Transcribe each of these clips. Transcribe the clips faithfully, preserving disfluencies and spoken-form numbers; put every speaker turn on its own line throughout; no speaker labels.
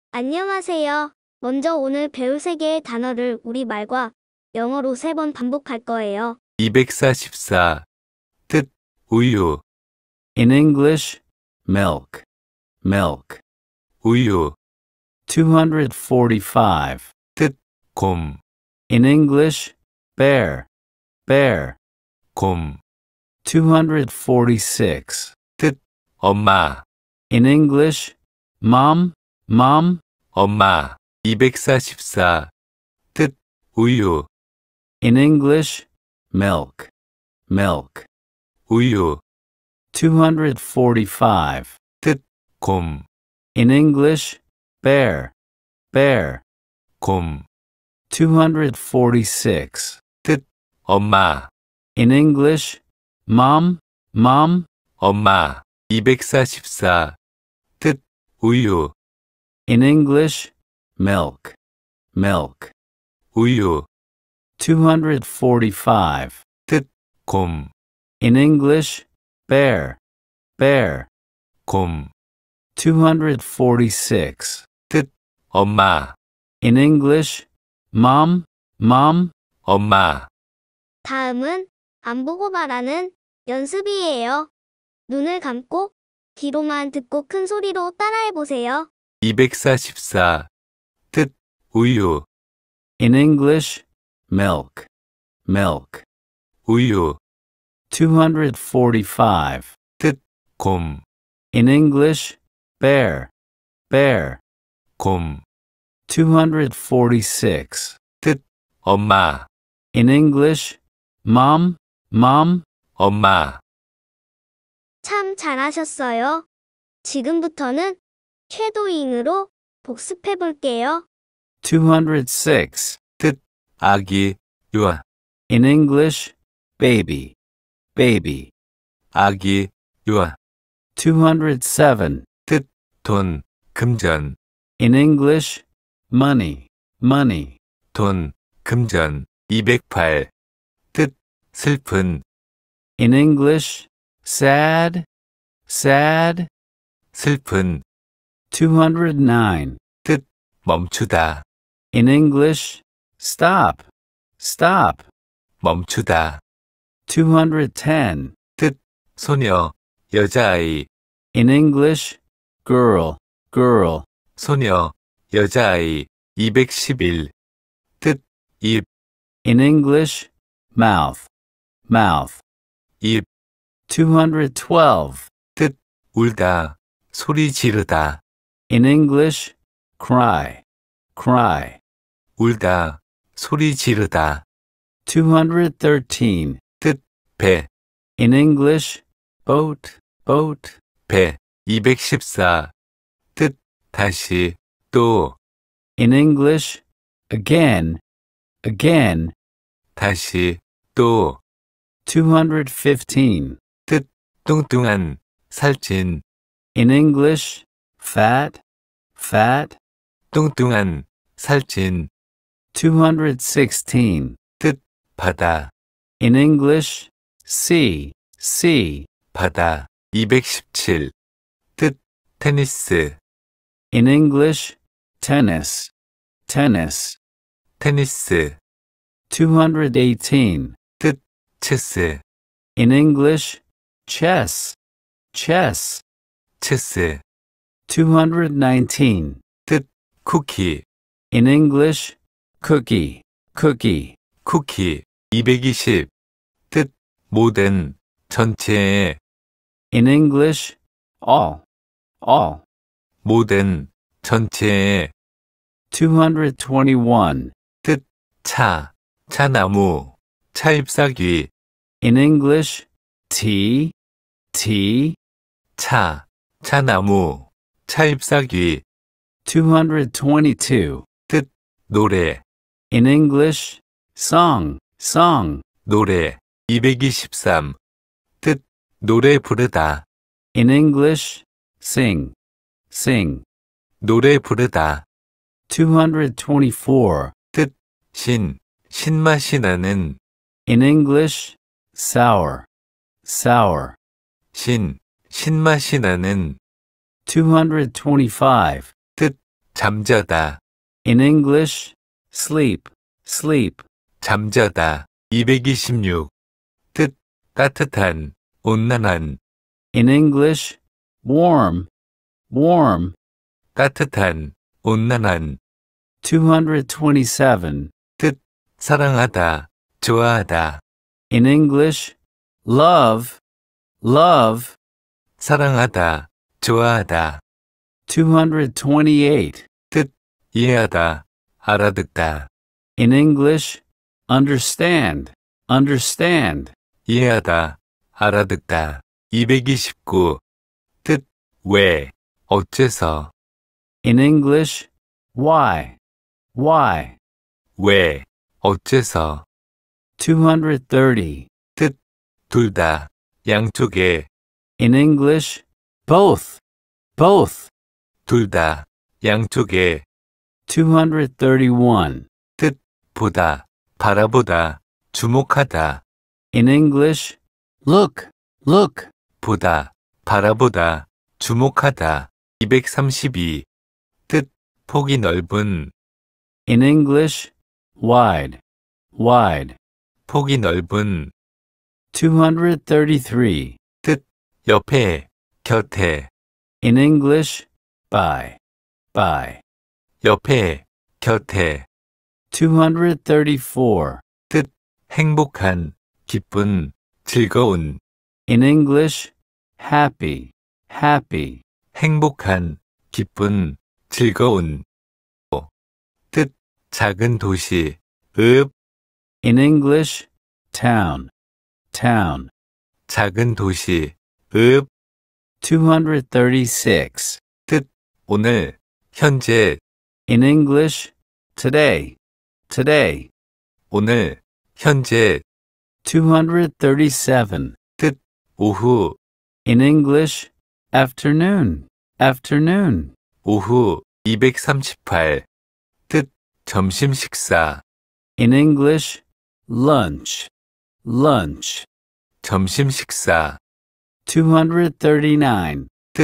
안녕하세요. 먼저 오늘 배울 세 개의 단어를 우리말과 영어로 세 번 반복할 거예요.
이백사십사. 뜻, 우유,
In English, milk, milk.
우유.
two hundred forty-five.
뜻, 곰,
In English, bear, bear.
곰.
two hundred forty-six.
뜻, 엄마,
In English, mom, mom.
엄마. 이백사십사. 뜻, 우유,
In English, milk, milk.
우유.
two hundred forty-five.
뜻, 곰,
In English, bear, bear.
곰.
two hundred forty-six.
뜻, 엄마,
In English, mom, mom.
엄마. 이백사십사. 뜻, 우유,
In English, milk, milk.
우유.
two hundred forty-five.
뜻, 곰,
In English, bear, bear.
곰.
two hundred forty-six.
뜻, 엄마,
In English, mom, mom.
엄마.
다음은 안 보고 말하는 연습이에요. 눈을 감고 귀로만 듣고 큰 소리로 따라해 보세요.
이백사십사. 뜻, 우유,
In English, milk, milk.
우유.
two hundred forty-five.
뜻, 곰,
In English, bear, bear.
곰.
two hundred forty-six.
뜻, 엄마,
In English, mom, mom.
엄마.
참 잘하셨어요. 지금부터는 쉐도잉으로 복습해 볼게요.
two hundred six.
뜻, 아기, 유아.
In English, baby, baby.
아기, 유아.
two hundred seven.
뜻, 돈, 금전.
In English, money, money.
돈, 금전. 이백팔. 뜻, 슬픈.
In English, sad, sad.
슬픈.
two hundred nine.
뜻, 멈추다.
In English, stop, stop.
멈추다.
two hundred ten.
뜻, 소녀, 여자아이.
In English, girl, girl.
소녀, 여자아이. 이백십일. 뜻, 입,
In English, mouth, mouth.
입.
two hundred twelve.
뜻, 울다, 소리 지르다.
In English, cry, cry.
울다, 소리 지르다.
two hundred thirteen.
뜻, 배,
In English, boat, boat.
배. 이백십사. 뜻, 다시, 또,
In English, again, again.
다시, 또.
two hundred fifteen.
뜻, 뚱뚱한, 살찐.
In English, fat, fat.
뚱뚱한, 살찐.
two hundred sixteen.
뜻, 바다,
In English, sea, sea.
바다. 이백십칠. 뜻, 테니스,
In English, tennis, tennis.
테니스.
two hundred eighteen.
뜻, 체스,
In English, chess, chess.
체스.
two hundred nineteen.
뜻, 쿠키,
In English, cookie, cookie.
쿠키. 이백이십. 뜻, 모든, 전체의.
In English, all, all.
모든, 전체의.
two hundred twenty-one.
뜻, 차, 차나무, 차잎사귀.
In English, tea, tea.
차, 차나무, 차잎사귀.
two hundred twenty-two.
뜻, 노래,
In English, song, song.
노래. 이백이십삼. 뜻, 노래 부르다,
In English, sing, sing.
노래 부르다.
two hundred twenty-four.
뜻, 신, 신맛이 나는.
In English, sour, sour.
신, 신맛이 나는.
two hundred twenty-five.
뜻, 잠자다,
In English, sleep, sleep.
잠자다. 이백이십육. 뜻, 따뜻한, 온난한,
In English, warm, warm.
따뜻한, 온난한.
two hundred twenty-seven.
사랑하다, 좋아하다,
In English, love, love.
사랑하다, 좋아하다,
two hundred twenty-eight.
이해하다, 알아듣다,
In English, understand, understand.
이해하다, 알아듣다. 이백이십구. 뜻, 왜, 어째서,
In English, why, why.
왜, 어째서.
two hundred thirty.
둘 다, 양쪽에,
In English, both, both.
둘 다, 양쪽에,
two hundred thirty-one.
보다, 바라보다, 주목하다,
In English, look, look.
보다, 바라보다, 주목하다. 이백삼십이. 뜻, 폭이 넓은,
In English, wide, wide.
폭이 넓은,
two hundred thirty-three.
옆에, 곁에,
In English, by, by.
옆에, 곁에.
two hundred thirty-four.
행복한, 기쁜, 즐거운,
In English, happy, happy.
행복한, 기쁜, 즐거운. 뜻, 작은 도시, 읍,
In English, town, town.
작은 도시, 읍.
two hundred thirty-six.
오늘, 현재,
In English, today, today.
오늘, 현재,
two hundred thirty-seven.
오후,
In English, afternoon, afternoon.
오후. 이백삼십팔. 뜻, 점심 식사,
In English, lunch, lunch.
점심 식사.
two hundred thirty-nine.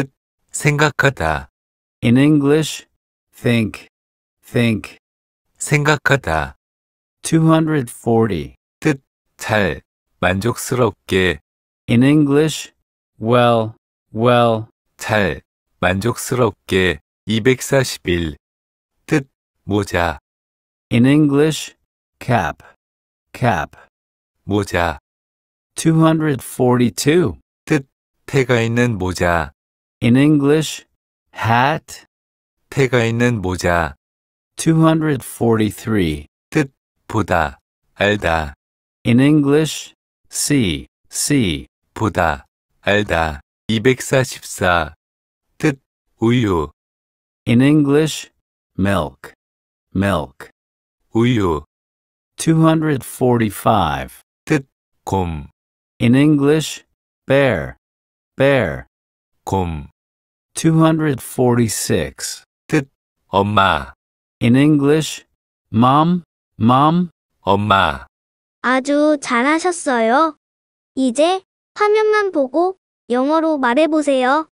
생각하다,
In English, think, think.
생각하다.
two hundred forty.
잘, 만족스럽게,
In English, well, well.
잘, 만족스럽게. 이백사십일. 뜻, 모자,
In English, cap, cap.
모자.
two hundred forty-two.
태가 있는 모자,
In English, hat.
태가 있는 모자.
two hundred forty-three.
보다, 알다,
In English, see, see.
보다, 알다. 이백사십사. 뜻, 우유,
In English, milk, milk.
우유.
two hundred forty-five.
곰,
In English, bear, bear.
곰.
two hundred forty-six.
엄마,
In English, mom, mom.
엄마.
아주 잘하셨어요. 이제 화면만 보고 영어로 말해보세요.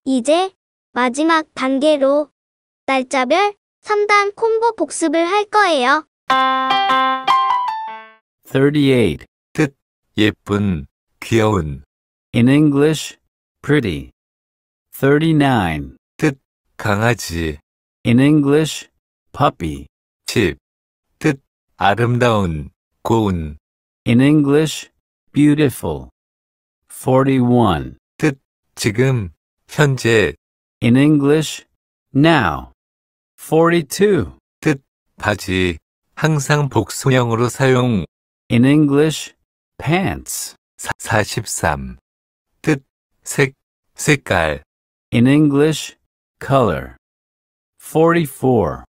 이제 마지막 단계로 날짜별 삼 단 콤보 복습을 할 거예요.
thirty-eight.
뜻, 예쁜, 귀여운.
In English, pretty. thirty-nine.
강아지,
In English, puppy.
집. 뜻, 아름다운, 고운.
In English, beautiful. forty-one.
지금, 현재.
In English, now. forty-two.
바지, 항상 복수형으로 사용.
In English, pants.
사, 사십삼. 뜻, 색, 색깔.
In English, color. forty-four.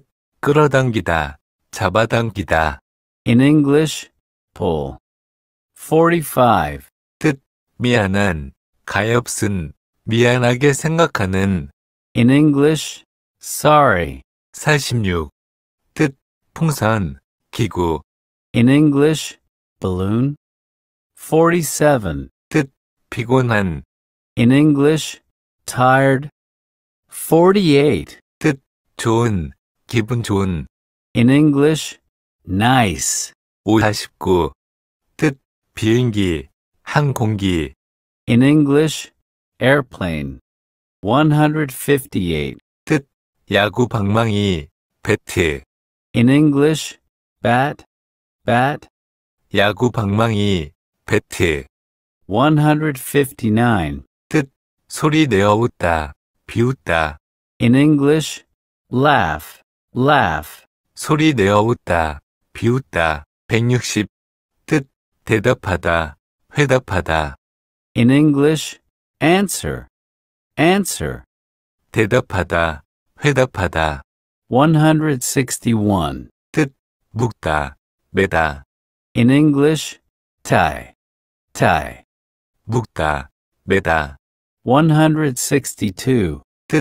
끌어당기다, 잡아당기다.
In English, pull. forty-five.
미안한, 가엾은, 미안하게 생각하는.
In English, sorry.
사십육. 뜻, 풍선, 기구.
In English, balloon. forty-seven.
피곤한.
In English, tired. forty-eight.
좋은, 기분 좋은.
In English, nice.
사십구. 뜻, 비행기, 항공기.
In English, airplane. one hundred fifty-eight.
야구 방망이, 배트.
In English, bat. bat.
야구 방망이, 배트.
one hundred fifty-nine.
소리 내어 웃다, 비웃다.
In English, laugh. laugh.
소리 내어 웃다, 비웃다. 백육십. 뜻, 대답하다, 회답하다.
In English, answer. answer.
대답하다, 회답하다.
one hundred sixty-one.
묶다, 매다.
In English, tie. tie.
묶다, 매다.
one hundred sixty-two.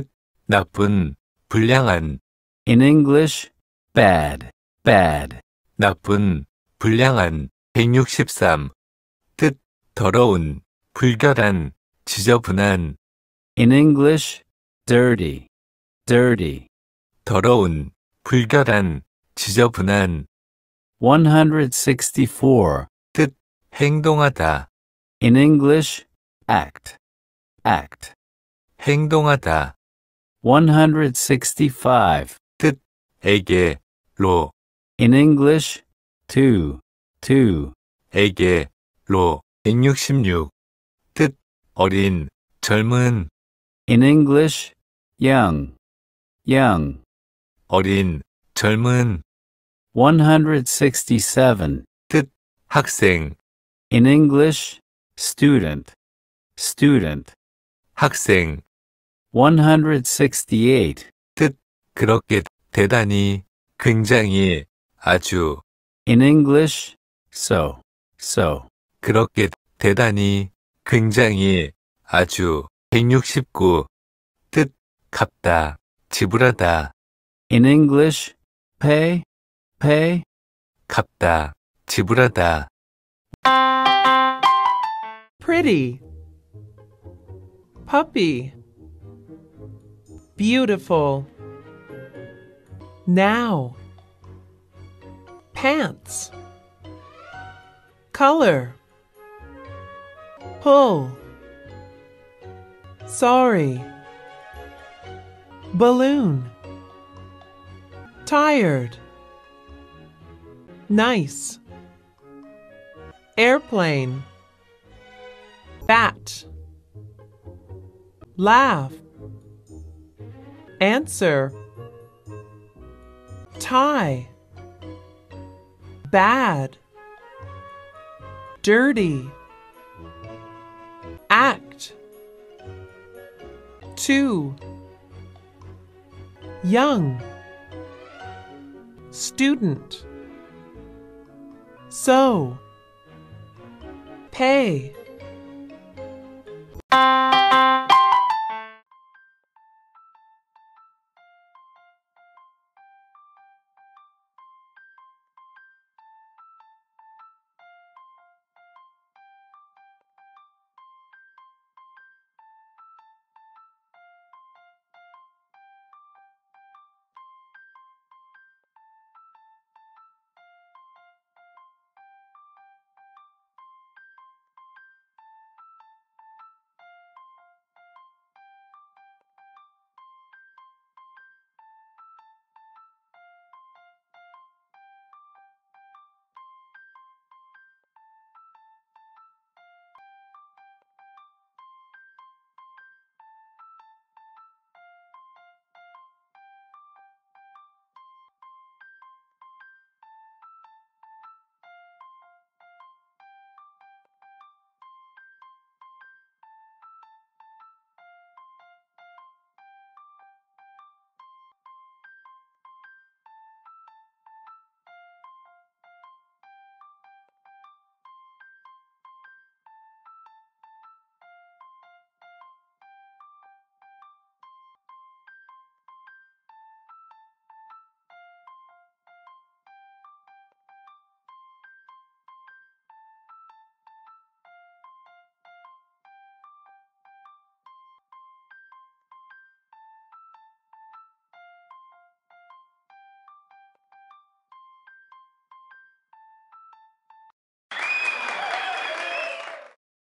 나쁜, 불량한.
In English, bad. bad.
나쁜, 불량한. 백육십삼. 뜻, 더러운, 불결한, 지저분한.
In English, dirty. dirty.
더러운, 불결한, 지저분한.
one hundred sixty-four.
행동하다,
In English, act. act.
행동하다.
one hundred sixty-five.
에게, 로.
In English, to. to.
에게, 로. 백육십육. 뜻, 어린, 젊은.
In English, young. young.
어린, 젊은.
one hundred sixty-seven.
학생,
In English, student. student.
학생.
one hundred sixty-eight.
그렇게, 대단히, 굉장히, 아주.
In English, so. so.
그렇게, 대단히, 굉장히, 아주. 백육십구. 뜻, 갚다, 지불하다.
In English, pay. pay.
갚다, 지불하다.
Pretty. Puppy. Beautiful. Now. Pants. Color. Pull. Sorry. Balloon. Tired. Nice. Airplane. Bat. Laugh. Answer. Tie. Bad. Dirty. Act. Two. Young. Student. So. Pay.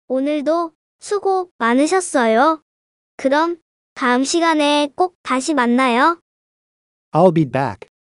오늘도 수고 많으셨어요. 그럼 다음 시간에 꼭 다시 만나요.
I'll be back.